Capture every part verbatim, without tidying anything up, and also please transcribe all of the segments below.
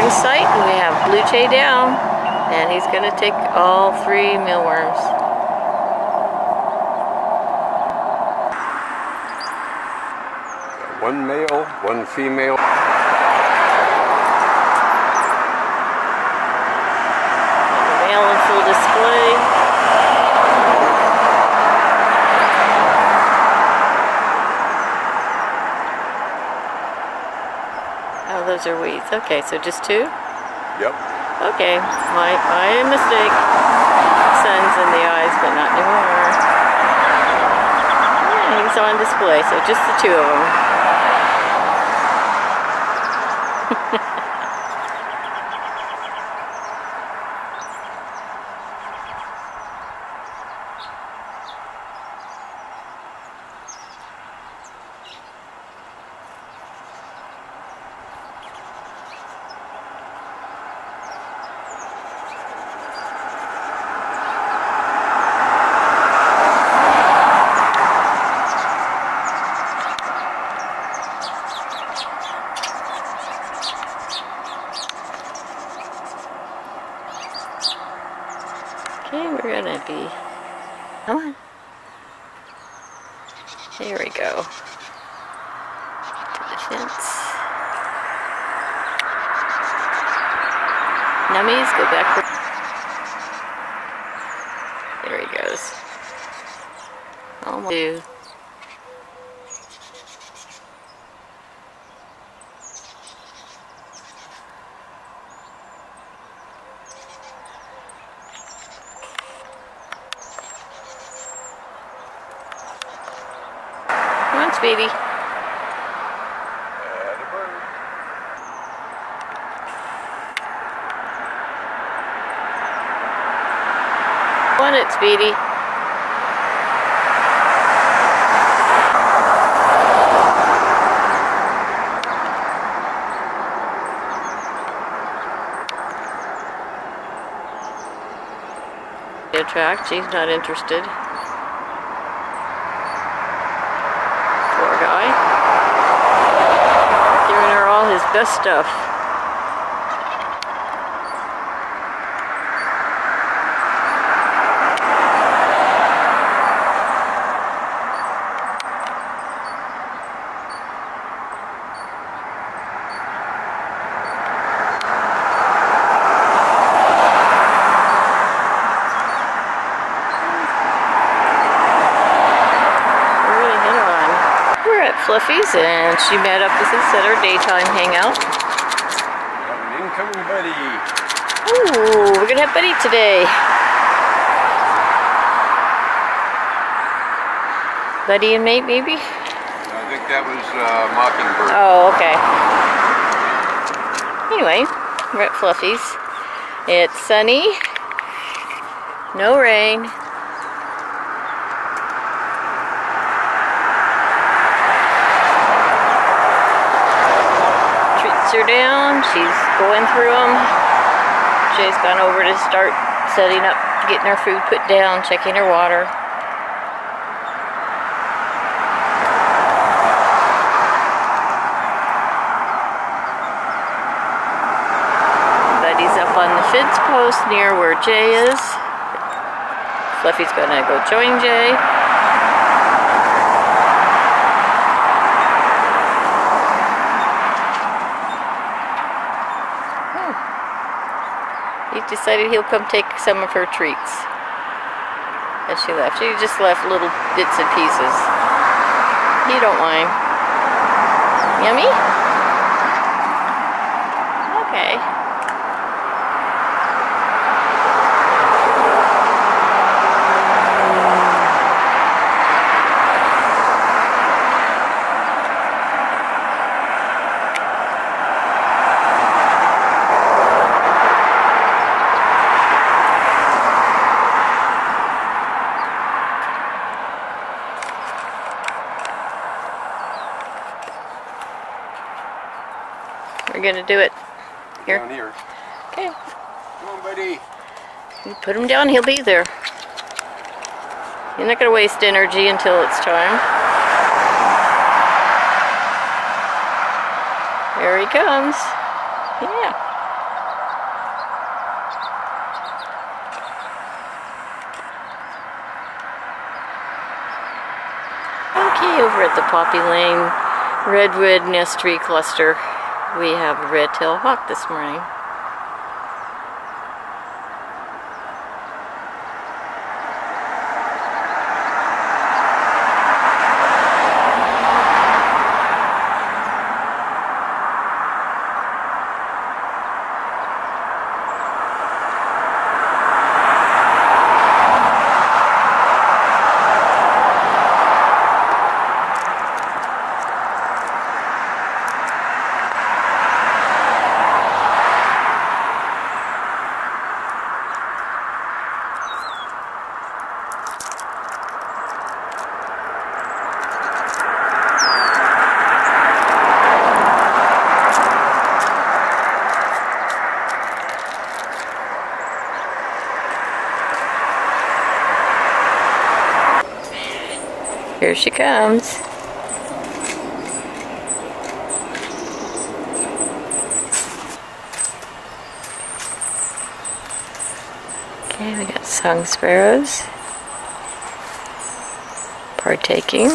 in sight, and we have Blue Jay down, and he's going to take all three mealworms. One male, one female. The male in full display. Oh, those are weeds. Okay, so just two? Yep. Okay, my, my mistake. Sun's in the eyes, but not anymore. Yeah, he's on display, so just the two of them. Okay, we're gonna be, come on, there we go, to the fence. Nummies, go back, there he goes, almost two. Come on, Speedy. Want it, Speedy. Attract, she's not interested. Poor guy. Giving her all his best stuff. Fluffy's, and she met up with us at our daytime hangout. An incoming buddy. Ooh, we're gonna have Buddy today. Buddy and mate, maybe? I think that was uh, Mockingbird. Oh, okay. Anyway, we're at Fluffy's. It's sunny, no rain. Her down, she's going through them. Jay's gone over to start setting up, getting her food put down, checking her water. Buddy's up on the fence post near where Jay is. Fluffy's gonna go join Jay. He decided he'll come take some of her treats. And she left. She just left little bits and pieces. You don't mind. Yummy? Okay. We're gonna do it here. Down here. Okay. Come on, buddy. You put him down, he'll be there. You're not gonna waste energy until it's time. There he comes. Yeah. We're at the Poppy Lane Redwood Nest Tree Cluster. We have a red-tailed hawk this morning. Here she comes. Okay, we got song sparrows partaking.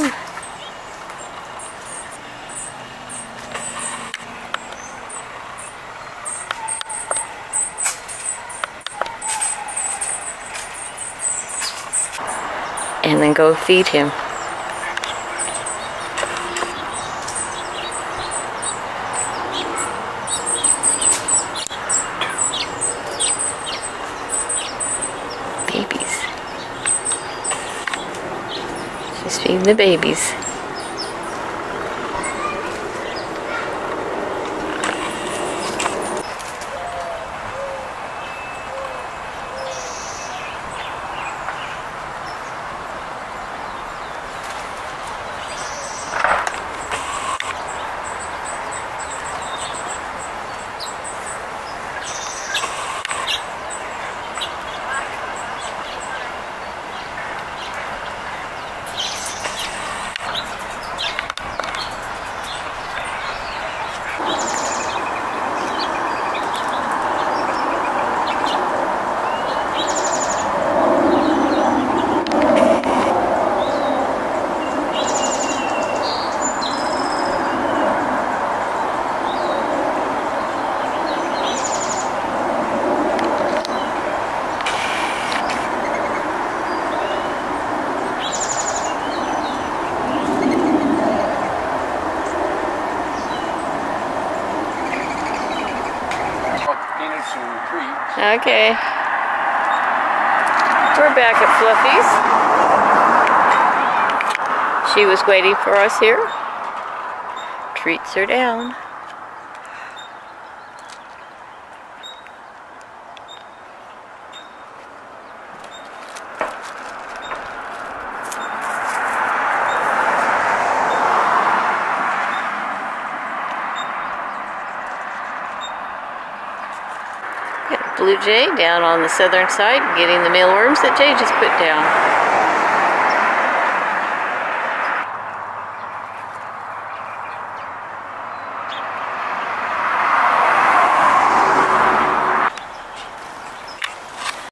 And then go feed him. Babies. She's feeding the babies. Okay. We're back at Fluffy's. She was waiting for us here. Treats are down. Blue jay down on the southern side getting the mealworms that Jay just put down.